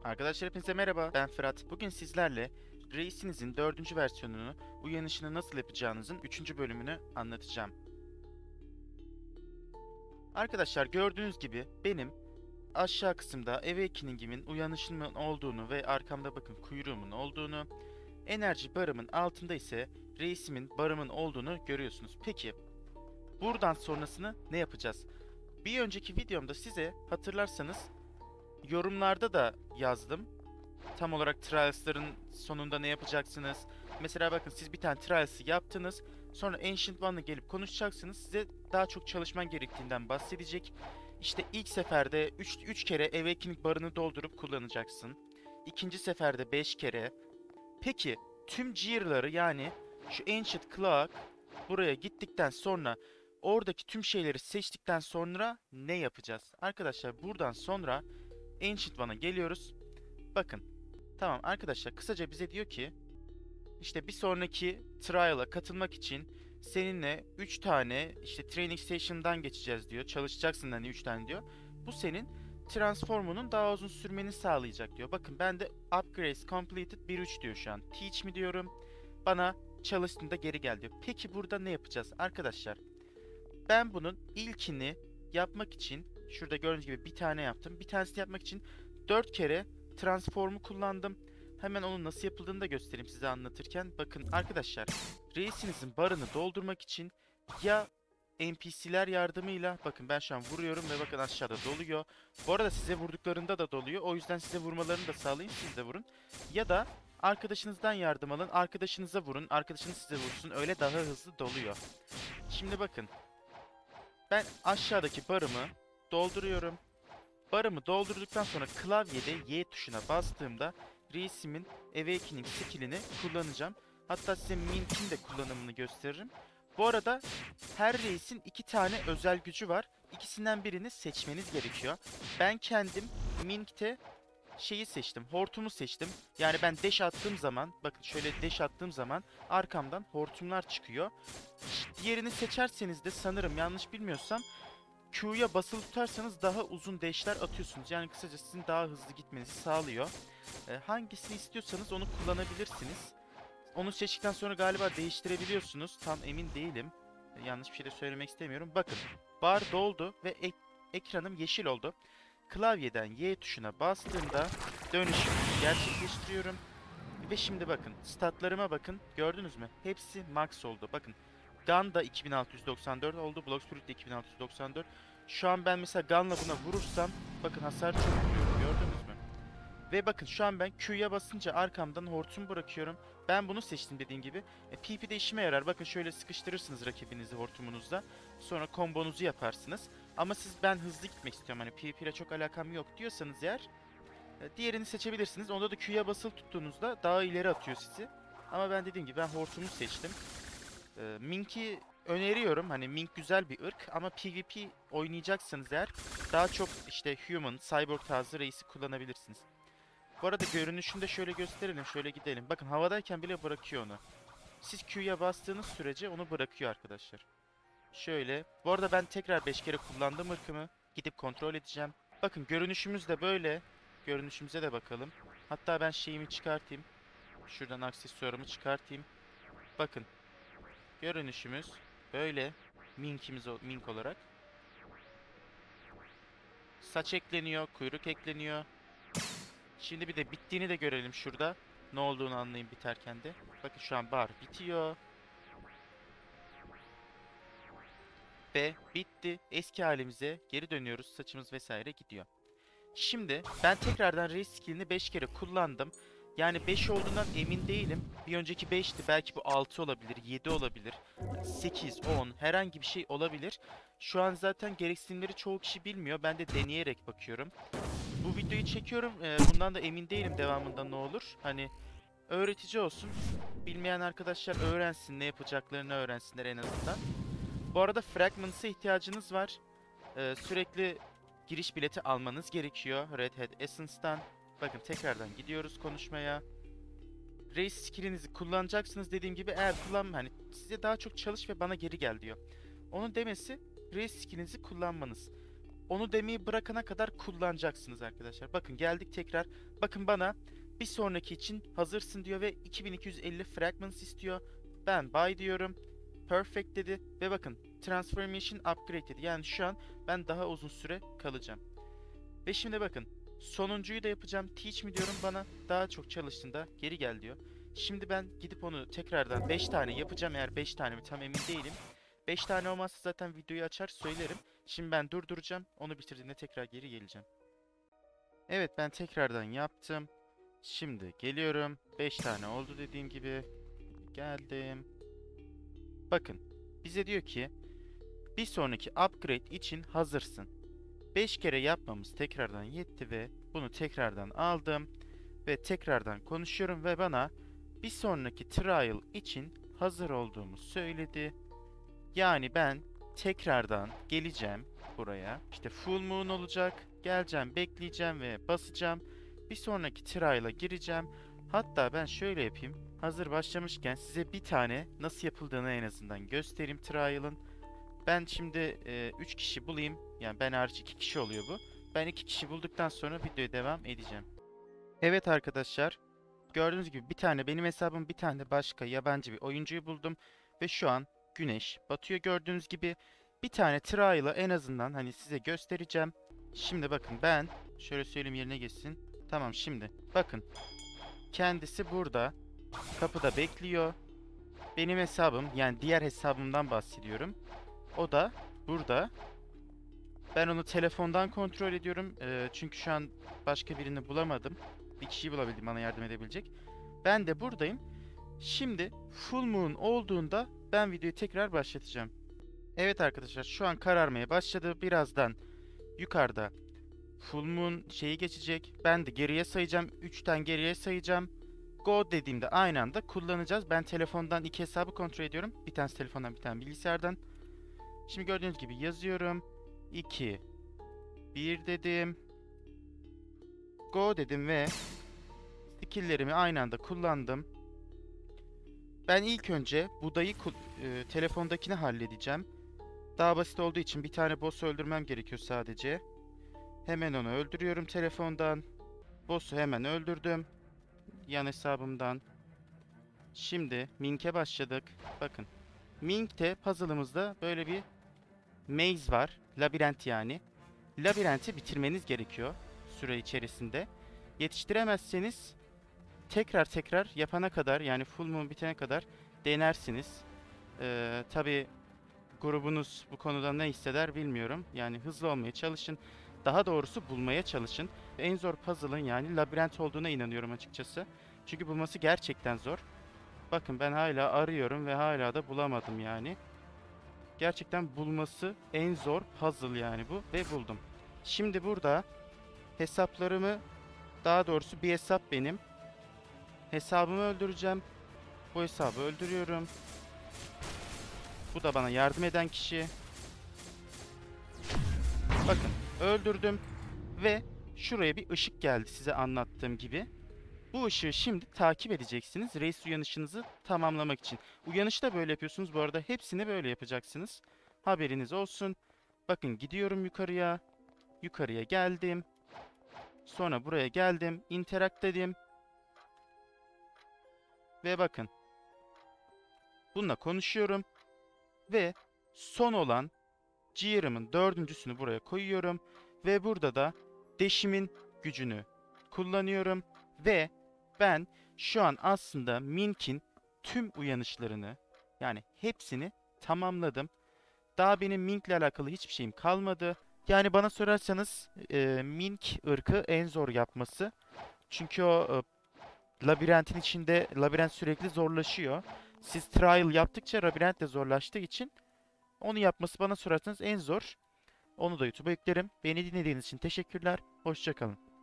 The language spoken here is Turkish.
Arkadaşlar hepinize merhaba. Ben Fırat. Bugün sizlerle reisinizin 4. versiyonunu, uyanışını nasıl yapacağınızın 3. bölümünü anlatacağım. Arkadaşlar gördüğünüz gibi benim aşağı kısımda Awakening'imin uyanışımın olduğunu ve arkamda bakın kuyruğumun olduğunu, enerji barımın altında ise reisimin barımın olduğunu görüyorsunuz. Peki buradan sonrasını ne yapacağız? Bir önceki videomda size hatırlarsanız yorumlarda da yazdım. Tam olarak trials'ların sonunda ne yapacaksınız? Mesela bakın siz bir tane trials'ı yaptınız. Sonra Ancient One'la gelip konuşacaksınız. Size daha çok çalışman gerektiğinden bahsedecek. İşte ilk seferde 3 kere Awakening barını doldurup kullanacaksın. İkinci seferde 5 kere. Peki tüm gear'ları yani şu Ancient Cloak buraya gittikten sonra oradaki tüm şeyleri seçtikten sonra ne yapacağız? Arkadaşlar buradan sonra Ancient One'a geliyoruz. Bakın. Tamam arkadaşlar kısaca bize diyor ki işte bir sonraki trial'a katılmak için seninle 3 tane işte training station'dan geçeceğiz diyor. Çalışacaksın hani 3 tane diyor. Bu senin transformunun daha uzun sürmeni sağlayacak diyor. Bakın ben de upgrades completed 1.3 diyor şu an. Teach mi diyorum. Bana çalıştığında geri gel diyor. Peki burada ne yapacağız arkadaşlar? Ben bunun ilkini yapmak için şurada gördüğünüz gibi bir tane yaptım. Bir tanesini yapmak için 4 kere transformu kullandım. Hemen onun nasıl yapıldığını da göstereyim size anlatırken. Bakın arkadaşlar, reisinizin barını doldurmak için ya NPC'ler yardımıyla bakın ben şu an vuruyorum ve bakın aşağıda doluyor. Bu arada size vurduklarında da doluyor. O yüzden size vurmalarını da sağlayın, siz de vurun. Ya da arkadaşınızdan yardım alın, arkadaşınıza vurun, arkadaşınız size vursun. Öyle daha hızlı doluyor. Şimdi bakın. Ben aşağıdaki barımı dolduruyorum. Barımı doldurduktan sonra klavyede Y tuşuna bastığımda reisimin Awakening skillini kullanacağım. Hatta size Mink'in de kullanımını gösteririm. Bu arada her reisin 2 tane özel gücü var. İkisinden birini seçmeniz gerekiyor. Ben kendim Mink'te şeyi seçtim. Hortumu seçtim. Yani ben dash attığım zaman, bakın şöyle dash attığım zaman arkamdan hortumlar çıkıyor. Diğerini seçerseniz de sanırım yanlış bilmiyorsam Q'ya basılı tutarsanız daha uzun dash'ler atıyorsunuz. Yani kısaca sizin daha hızlı gitmenizi sağlıyor. Hangisini istiyorsanız onu kullanabilirsiniz. Onu seçtikten sonra galiba değiştirebiliyorsunuz. Tam emin değilim. Yanlış bir şey de söylemek istemiyorum. Bakın bar doldu ve ekranım yeşil oldu. Klavyeden Y tuşuna bastığımda dönüşümü gerçekleştiriyorum. Ve şimdi bakın statlarıma bakın, gördünüz mü? Hepsi max oldu. Bakın Gun da 2694 oldu. Block Spirit de 2694. Şu an ben mesela Gun'la buna vurursam bakın hasar çok vuruyorum, gördünüz mü? Ve bakın şu an ben Q'ya basınca arkamdan hortum bırakıyorum. Ben bunu seçtim dediğim gibi. PvP'de işime yarar. Bakın şöyle sıkıştırırsınız rakibinizi hortumunuzla. Sonra kombonuzu yaparsınız. Ama siz ben hızlı gitmek istiyorum, hani PvP ile çok alakam yok diyorsanız eğer diğerini seçebilirsiniz. Onda da Q'ya basılı tuttuğunuzda daha ileri atıyor sizi. Ama ben dediğim gibi ben hortumu seçtim. Mink'i öneriyorum. Hani Mink güzel bir ırk ama PvP oynayacaksanız eğer daha çok işte Human, Cyborg tarzı reisi kullanabilirsiniz. Bu arada görünüşünü de şöyle gösterelim. Şöyle gidelim. Bakın havadayken bile bırakıyor onu. Siz Q'ya bastığınız sürece onu bırakıyor arkadaşlar. Şöyle. Bu arada ben tekrar 5 kere kullandım ırkımı. Gidip kontrol edeceğim. Bakın görünüşümüz de böyle. Görünüşümüze de bakalım. Hatta ben şeyimi çıkartayım. Şuradan aksesuarımı çıkartayım. Bakın. Görünüşümüz böyle. Mink olarak. Saç ekleniyor. Kuyruk ekleniyor. Şimdi bir de bittiğini de görelim şurada. Ne olduğunu anlayın biterken de. Bakın şu an bar bitiyor. Ve bitti. Eski halimize geri dönüyoruz. Saçımız vesaire gidiyor. Şimdi ben tekrardan reis skillini 5 kere kullandım. Yani 5 olduğundan emin değilim. Bir önceki 5'ti. Belki bu 6 olabilir, 7 olabilir. 8, 10 herhangi bir şey olabilir. Şu an zaten gereksinimleri çoğu kişi bilmiyor. Ben de deneyerek bakıyorum. Bu videoyu çekiyorum. Bundan da emin değilim devamında ne olur. Hani öğretici olsun. Bilmeyen arkadaşlar öğrensin, ne yapacaklarını öğrensinler en azından. Bu arada Fragments'a ihtiyacınız var. Sürekli giriş bileti almanız gerekiyor Red Hat Essence'dan. Bakın tekrardan gidiyoruz konuşmaya. Race skill'inizi kullanacaksınız dediğim gibi, eğer hani size daha çok çalış ve bana geri gel diyor. Onun demesi race skill'inizi kullanmanız. onu demeyi bırakana kadar kullanacaksınız arkadaşlar. Bakın geldik tekrar. Bakın bana bir sonraki için hazırsın diyor ve 2250 fragments istiyor. Ben buy diyorum. Perfect dedi ve bakın transformation upgrade dedi. Yani şu an ben daha uzun süre kalacağım. Ve şimdi bakın sonuncuyu da yapacağım. Teach mi diyorum, bana daha çok çalıştığında geri gel diyor. Şimdi ben gidip onu tekrardan 5 tane yapacağım. Eğer 5 tane mi tam emin değilim. 5 tane olmazsa zaten videoyu açar söylerim. Şimdi ben durduracağım. Onu bitirdiğinde tekrar geri geleceğim. Evet, ben tekrardan yaptım. Şimdi geliyorum. 5 tane oldu dediğim gibi. Geldim. Bakın bize diyor ki bir sonraki upgrade için hazırsın. 5 kere yapmamız tekrardan yetti ve bunu tekrardan aldım. Ve tekrardan konuşuyorum ve bana bir sonraki trial için hazır olduğumu söyledi. Yani ben tekrardan geleceğim buraya. İşte full moon olacak. Geleceğim, bekleyeceğim ve basacağım. Bir sonraki trial'a gireceğim. Hatta ben şöyle yapayım. Hazır başlamışken size bir tane nasıl yapıldığını en azından göstereyim trial'ın. Ben şimdi 3 kişi bulayım. Yani ben hariç 2 kişi oluyor bu. Ben 2 kişi bulduktan sonra videoya devam edeceğim. Evet arkadaşlar. Gördüğünüz gibi bir tane benim hesabım, bir tane de başka yabancı bir oyuncuyu buldum. Ve şu an güneş batıyor gördüğünüz gibi. Bir tane trial'ı en azından hani size göstereceğim. Şimdi bakın ben şöyle söyleyeyim yerine geçsin. Tamam, şimdi bakın. Kendisi burada. Kapıda bekliyor. Benim hesabım, yani diğer hesabımdan bahsediyorum. O da burada. Ben onu telefondan kontrol ediyorum. Çünkü şu an başka birini bulamadım. Bir kişiyi bulabildim bana yardım edebilecek. Ben de buradayım. Şimdi full moon olduğunda ben videoyu tekrar başlatacağım. Evet arkadaşlar, şu an kararmaya başladı. Birazdan yukarıda full moon şeyi geçecek. Ben de geriye sayacağım. 3'ten geriye sayacağım. Go dediğimde aynı anda kullanacağız. Ben telefondan 2 hesabı kontrol ediyorum. Bir tanesi telefondan, bir tane bilgisayardan. Şimdi gördüğünüz gibi yazıyorum. 2, 1 dedim. Go dedim ve skill'lerimi aynı anda kullandım. Ben ilk önce Buda'yı telefondakini halledeceğim. Daha basit olduğu için bir tane boss öldürmem gerekiyor sadece. Hemen onu öldürüyorum telefondan. Boss'u hemen öldürdüm. Yan hesabımdan. Şimdi Mink'e başladık. Bakın. Mink'te puzzle'ımızda böyle bir maze var. Labirent yani. Labirenti bitirmeniz gerekiyor süre içerisinde. Yetiştiremezseniz tekrar yapana kadar, yani full moon bitene kadar denersiniz. Tabii grubunuz bu konuda ne hisseder bilmiyorum. Yani hızlı olmaya çalışın. Daha doğrusu bulmaya çalışın. En zor puzzle'ın yani labirent olduğuna inanıyorum açıkçası. Çünkü bulması gerçekten zor. Bakın ben hala arıyorum ve hala da bulamadım yani. Gerçekten bulması en zor puzzle yani bu ve buldum. Şimdi burada hesaplarımı, daha doğrusu bir hesap benim. Hesabımı öldüreceğim. Bu hesabı öldürüyorum. Bu da bana yardım eden kişi. Bakın öldürdüm ve şuraya bir ışık geldi size anlattığım gibi. Bu ışığı şimdi takip edeceksiniz reis uyanışınızı tamamlamak için. Uyanışı da böyle yapıyorsunuz bu arada, hepsini böyle yapacaksınız. Haberiniz olsun. Bakın gidiyorum yukarıya. Yukarıya geldim. Sonra buraya geldim. Interact dedim. Ve bakın. Bununla konuşuyorum. Ve son olan Gear'ımın dördüncüsünü buraya koyuyorum. Ve burada da Dash'imin gücünü kullanıyorum. Ve ben şu an aslında Mink'in tüm uyanışlarını, yani hepsini tamamladım. Daha benim Mink'le alakalı hiçbir şeyim kalmadı. Yani bana sorarsanız Mink ırkı en zor yapması. Çünkü o labirentin içinde labirent sürekli zorlaşıyor. Siz trial yaptıkça labirent de zorlaştığı için onu yapması bana sorarsanız en zor. Onu da YouTube'a yüklerim. Beni dinlediğiniz için teşekkürler. Hoşça kalın.